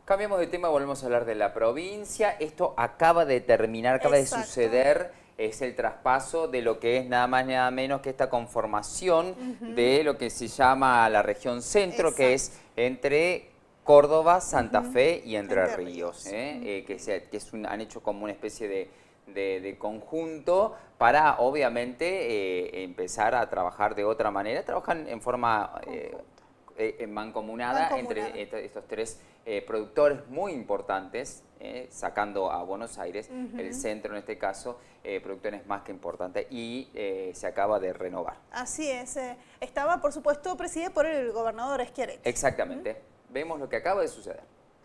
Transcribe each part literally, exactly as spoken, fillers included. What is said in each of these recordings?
Cambiamos de tema, volvemos a hablar de la provincia. Esto acaba de terminar, acaba Exacto. de suceder, es el traspaso de lo que es nada más nada menos que esta conformación uh-huh. de lo que se llama la región centro, Exacto. que es entre Córdoba, Santa uh-huh. Fe y Entre, Entre Ríos, Ríos. ¿eh? Uh-huh. eh, que, se, que es un, han hecho como una especie de, de, de conjunto para obviamente eh, empezar a trabajar de otra manera. Trabajan en forma... Eh, Eh, mancomunada, mancomunada entre estos tres eh, productores muy importantes, eh, sacando a Buenos Aires, uh-huh. el centro en este caso, eh, productores más que importantes, y eh, se acaba de renovar. Así es, eh, estaba por supuesto presidida por el gobernador Schiaretti. Exactamente, uh-huh. vemos lo que acaba de suceder.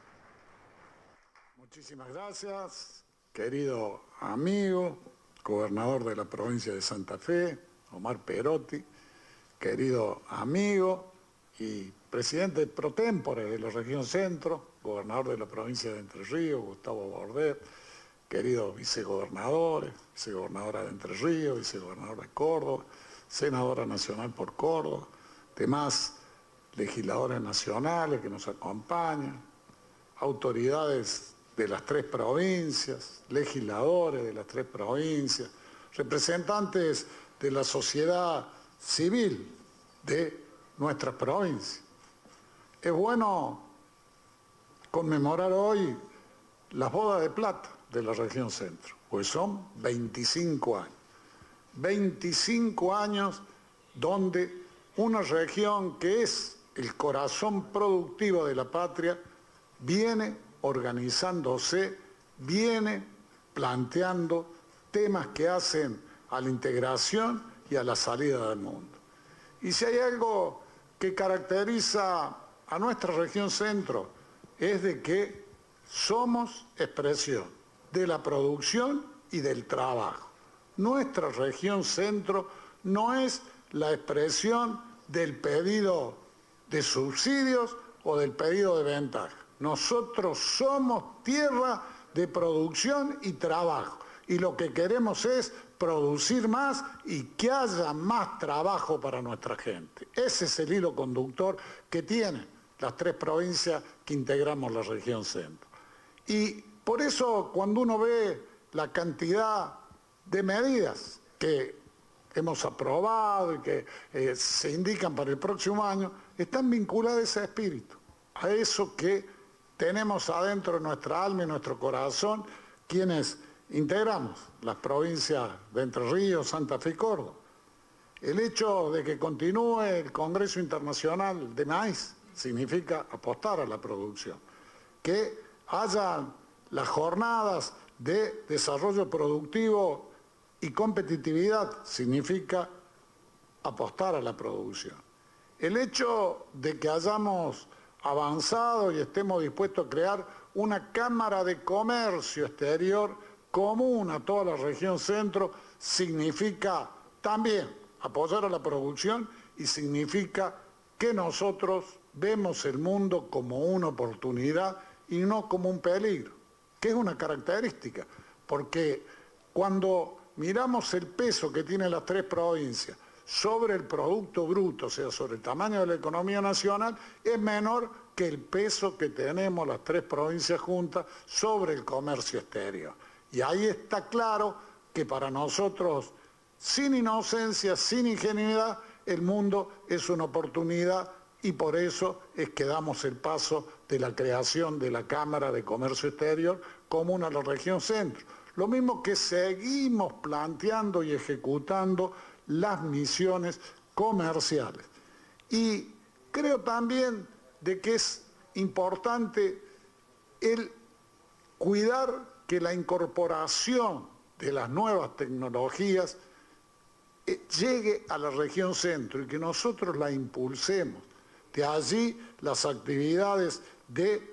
Muchísimas gracias, querido amigo, gobernador de la provincia de Santa Fe, Omar Perotti, querido amigo, y presidente pro tempore de la región centro, gobernador de la provincia de Entre Ríos, Gustavo Bordet, queridos vicegobernadores, vicegobernadora de Entre Ríos, vicegobernadora de Córdoba, senadora nacional por Córdoba, demás legisladores nacionales que nos acompañan, autoridades de las tres provincias, legisladores de las tres provincias, representantes de la sociedad civil de nuestras provincias. Es bueno conmemorar hoy las bodas de plata de la región centro, pues son veinticinco años. veinticinco años donde una región que es el corazón productivo de la patria viene organizándose, viene planteando temas que hacen a la integración y a la salida del mundo. Y si hay algo que caracteriza a nuestra región centro es de que somos expresión de la producción y del trabajo. Nuestra región centro no es la expresión del pedido de subsidios o del pedido de ventaja. Nosotros somos tierra de producción y trabajo y lo que queremos es producir más y que haya más trabajo para nuestra gente. Ese es el hilo conductor que tienen las tres provincias que integramos la región centro. Y por eso cuando uno ve la cantidad de medidas que hemos aprobado y que eh, se indican para el próximo año, están vinculadas a ese espíritu, a eso que tenemos adentro de nuestra alma y nuestro corazón, quienes integramos las provincias de Entre Ríos, Santa Fe y Córdoba. El hecho de que continúe el Congreso Internacional de Maíz significa apostar a la producción. Que haya las jornadas de desarrollo productivo y competitividad significa apostar a la producción. El hecho de que hayamos avanzado y estemos dispuestos a crear una Cámara de Comercio Exterior común a toda la región centro significa también apoyar a la producción y significa que nosotros vemos el mundo como una oportunidad y no como un peligro, que es una característica, porque cuando miramos el peso que tienen las tres provincias sobre el Producto Bruto, o sea, sobre el tamaño de la economía nacional, es menor que el peso que tenemos las tres provincias juntas sobre el comercio exterior. Y ahí está claro que para nosotros, sin inocencia, sin ingenuidad, el mundo es una oportunidad y por eso es que damos el paso de la creación de la Cámara de Comercio Exterior común a la región centro. Lo mismo que seguimos planteando y ejecutando las misiones comerciales. Y creo también de que es importante el cuidar que la incorporación de las nuevas tecnologías eh, llegue a la región centro y que nosotros la impulsemos. De allí las actividades de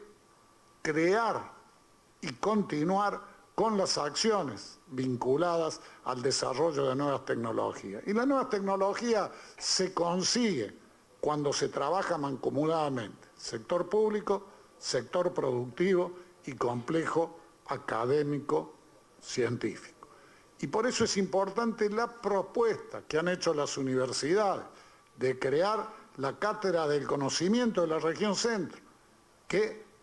crear y continuar con las acciones vinculadas al desarrollo de nuevas tecnologías. Y la nueva tecnología se consigue cuando se trabaja mancomunadamente, sector público, sector productivo y complejo académico científico. Y por eso es importante la propuesta que han hecho las universidades de crear la Cátedra del Conocimiento de la región centro, que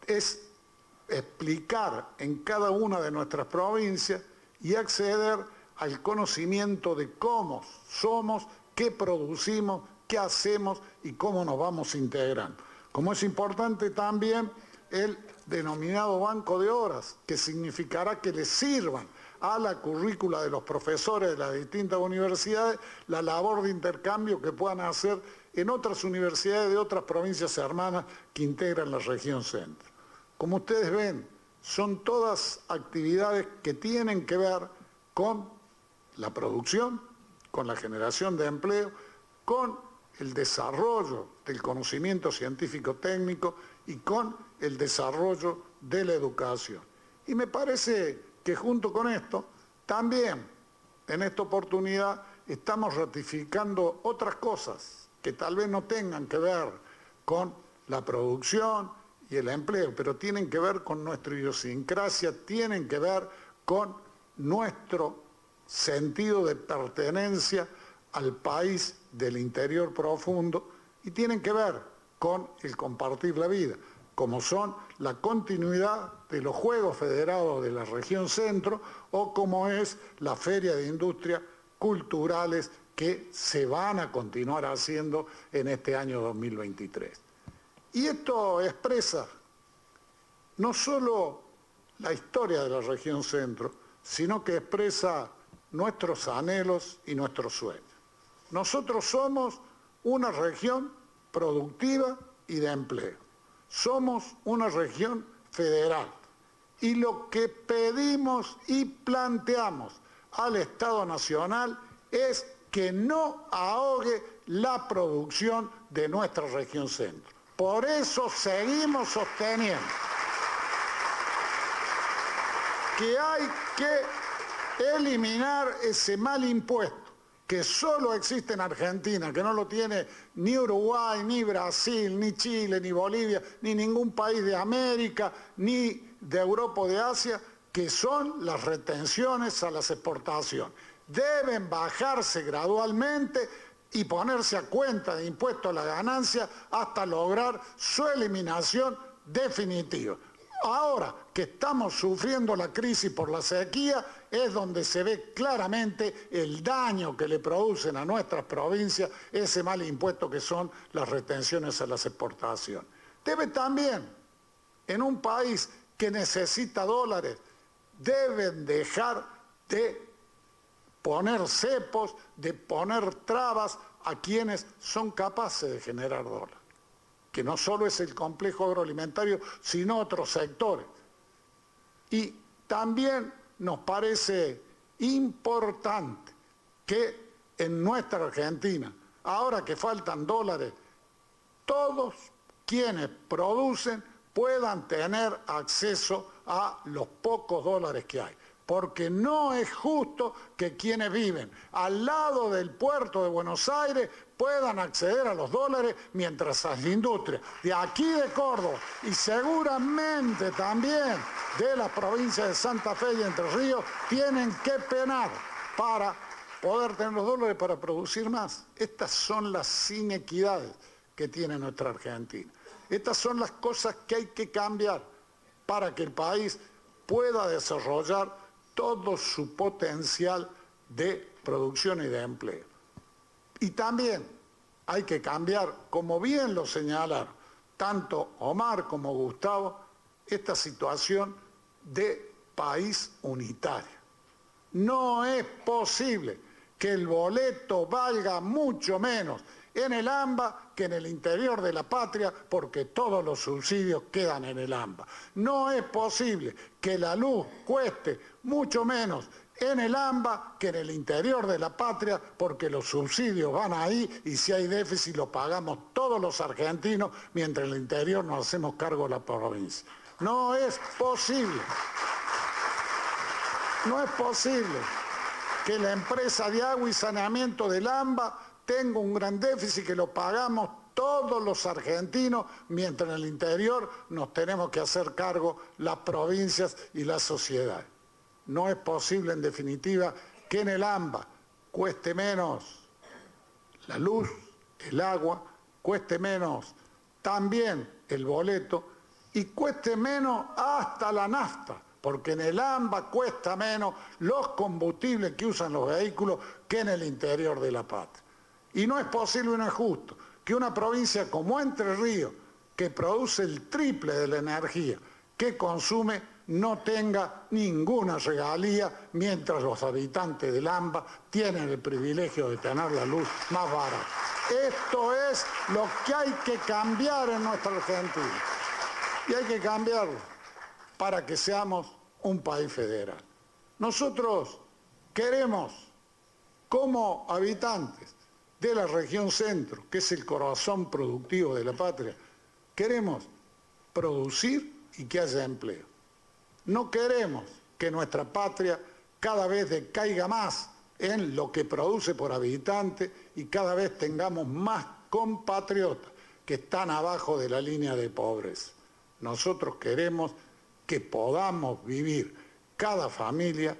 es explicar en cada una de nuestras provincias y acceder al conocimiento de cómo somos, qué producimos, qué hacemos y cómo nos vamos integrando. Como es importante también el denominado banco de horas, que significará que les sirvan a la currícula de los profesores de las distintas universidades la labor de intercambio que puedan hacer en otras universidades de otras provincias hermanas que integran la región centro. Como ustedes ven, son todas actividades que tienen que ver con la producción, con la generación de empleo, con el desarrollo del conocimiento científico-técnico y con el desarrollo de la educación. Y me parece que junto con esto, también en esta oportunidad estamos ratificando otras cosas que tal vez no tengan que ver con la producción y el empleo, pero tienen que ver con nuestra idiosincrasia, tienen que ver con nuestro sentido de pertenencia al país del interior profundo y tienen que ver con el compartir la vida, como son la continuidad de los Juegos Federados de la región centro o como es la Feria de Industrias Culturales que se van a continuar haciendo en este año dos mil veintitrés. Y esto expresa no solo la historia de la región centro, sino que expresa nuestros anhelos y nuestros sueños. Nosotros somos una región productiva y de empleo. Somos una región federal. Y lo que pedimos y planteamos al Estado Nacional es que no ahogue la producción de nuestra región centro. Por eso seguimos sosteniendo que hay que eliminar ese mal impuesto que solo existe en Argentina, que no lo tiene ni Uruguay, ni Brasil, ni Chile, ni Bolivia, ni ningún país de América, ni de Europa o de Asia, que son las retenciones a las exportaciones. Deben bajarse gradualmente y ponerse a cuenta de impuesto a la ganancia hasta lograr su eliminación definitiva. Ahora que estamos sufriendo la crisis por la sequía, es donde se ve claramente el daño que le producen a nuestras provincias ese mal impuesto que son las retenciones a las exportaciones. Debe también, en un país que necesita dólares, deben dejar de poner cepos, de poner trabas a quienes son capaces de generar dólares, que no solo es el complejo agroalimentario, sino otros sectores. Y también nos parece importante que en nuestra Argentina, ahora que faltan dólares, todos quienes producen puedan tener acceso a los pocos dólares que hay. Porque no es justo que quienes viven al lado del puerto de Buenos Aires puedan acceder a los dólares mientras las industrias de aquí de Córdoba y seguramente también de las provincias de Santa Fe y Entre Ríos tienen que penar para poder tener los dólares para producir más. Estas son las inequidades que tiene nuestra Argentina. Estas son las cosas que hay que cambiar para que el país pueda desarrollar todo su potencial de producción y de empleo. Y también hay que cambiar, como bien lo señalaron, tanto Omar como Gustavo, esta situación de país unitario. No es posible que el boleto valga mucho menos en el AMBA que en el interior de la patria, porque todos los subsidios quedan en el AMBA. No es posible que la luz cueste mucho menos en el AMBA que en el interior de la patria, porque los subsidios van ahí y si hay déficit lo pagamos todos los argentinos, mientras en el interior nos hacemos cargo de la provincia. No es posible. No es posible que la empresa de agua y saneamiento del AMBA tenga un gran déficit que lo pagamos todos los argentinos, mientras en el interior nos tenemos que hacer cargo las provincias y las sociedades. No es posible, en definitiva, que en el AMBA cueste menos la luz, el agua, cueste menos también el boleto, y cueste menos hasta la nafta, porque en el AMBA cuesta menos los combustibles que usan los vehículos que en el interior de la patria. Y no es posible, no es justo, que una provincia como Entre Ríos, que produce el triple de la energía que consume, no tenga ninguna regalía, mientras los habitantes del AMBA tienen el privilegio de tener la luz más barata. Esto es lo que hay que cambiar en nuestra Argentina. Y hay que cambiarlo para que seamos un país federal. Nosotros queremos, como habitantes de la región centro, que es el corazón productivo de la patria, queremos producir y que haya empleo. No queremos que nuestra patria cada vez decaiga más en lo que produce por habitante y cada vez tengamos más compatriotas que están abajo de la línea de pobreza. Nosotros queremos que podamos vivir cada familia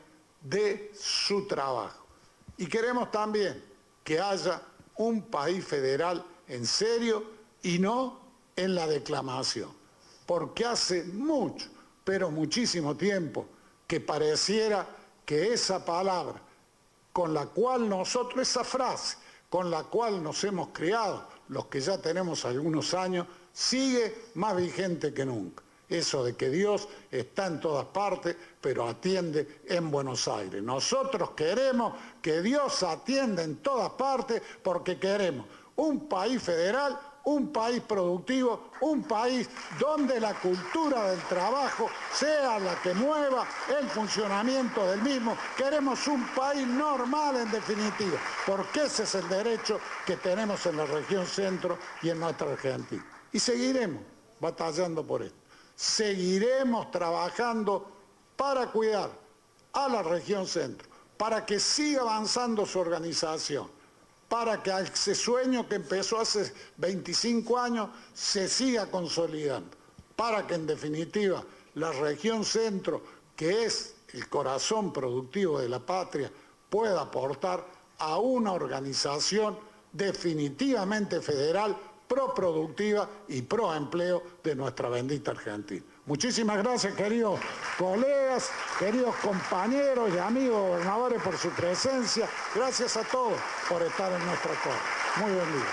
de su trabajo. Y queremos también que haya un país federal en serio y no en la declamación. Porque hace mucho, pero muchísimo tiempo, que pareciera que esa palabra, con la cual nosotros, esa frase, con la cual nos hemos criado, los que ya tenemos algunos años, sigue más vigente que nunca. Eso de que Dios está en todas partes, pero atiende en Buenos Aires. Nosotros queremos que Dios atienda en todas partes porque queremos un país federal, un país productivo, un país donde la cultura del trabajo sea la que mueva el funcionamiento del mismo. Queremos un país normal, en definitiva, porque ese es el derecho que tenemos en la región centro y en nuestra Argentina. Y seguiremos batallando por esto. Seguiremos trabajando para cuidar a la región centro, para que siga avanzando su organización, para que ese sueño que empezó hace veinticinco años se siga consolidando, para que en definitiva la región centro, que es el corazón productivo de la patria, pueda aportar a una organización definitivamente federal, proproductiva y pro empleo de nuestra bendita Argentina. Muchísimas gracias, queridos colegas, queridos compañeros y amigos gobernadores, por su presencia. Gracias a todos por estar en nuestra corte. Muy buen día.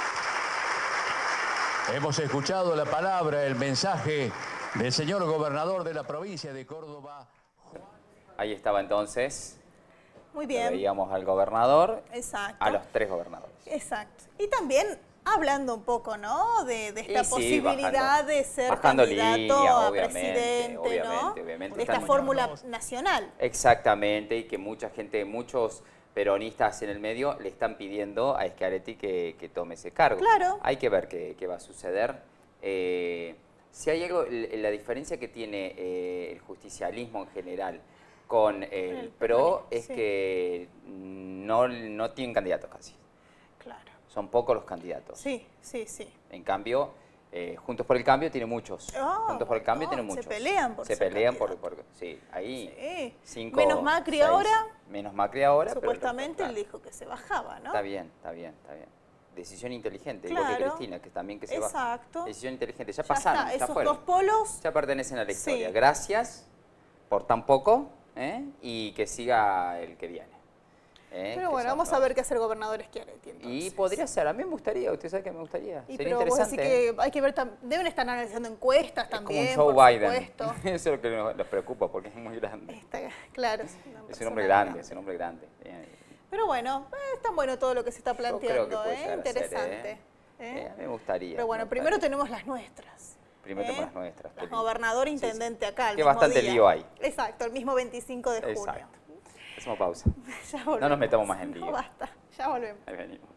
Hemos escuchado la palabra, el mensaje del señor gobernador de la provincia de Córdoba. Ahí estaba entonces. Muy bien. Veíamos al gobernador. Exacto. A los tres gobernadores. Exacto. Y también hablando un poco, ¿no? De, de esta sí, posibilidad bajando, de ser bajando candidato línea, a obviamente, presidente, obviamente, ¿no? obviamente, de esta están fórmula muy nacional. Exactamente, y que mucha gente, muchos peronistas en el medio le están pidiendo a Schiaretti que, que tome ese cargo. Claro. Hay que ver qué, qué va a suceder. Eh, si hay algo, la diferencia que tiene eh, el justicialismo en general con el, el PRO es sí. que no, no tienen candidatos casi. Claro. Son pocos los candidatos. Sí, sí, sí. En cambio, eh, Juntos por el Cambio tiene muchos. Oh, Juntos por el Cambio no, tiene se muchos. pelean por Se ser pelean por, candidato. por... Sí, ahí... Sí. Cinco, Menos Macri seis, ahora. Menos Macri ahora. Supuestamente pero, él dijo que se bajaba, ¿no? Está bien, está bien, está bien. Decisión inteligente, Claro. igual que Cristina, que también que se baja. Exacto. Decisión inteligente, ya, Ya pasaron, está, ya esos fueron. dos polos. Ya pertenecen a la historia. Sí. Gracias por tan poco, ¿eh? Y que siga el que viene. ¿eh? Pero Que bueno, son vamos a los- ver qué hace el gobernador Schiaretti entonces. Y podría ser, a mí me gustaría, usted sabe que me gustaría. Y Sería pero vos decís interesante. ¿eh? que hay que ver, tam- deben estar analizando encuestas Es como también, un Joe por Biden. supuesto. Eso es lo que nos, nos preocupa porque es muy grande. Está- claro. Es, una Es un persona hombre grande, es un hombre grande. Eh, Pero bueno, eh, es tan bueno todo lo que se está Yo creo que planteando, puede ¿eh? llegar a ser, Interesante. ¿eh? ¿eh? Eh, a mí me gustaría. Pero bueno, me primero gustaría. tenemos las nuestras. Primero ¿eh? tenemos las nuestras. Las qué lindo. gobernador, Sí, sí. intendente acá, el Que mismo bastante día. lío hay. Exacto, el mismo veinticinco de junio. Exacto. Hacemos pausa. Ya No nos volvemos. metamos más en lío. No, basta, ya volvemos. Ahí venimos.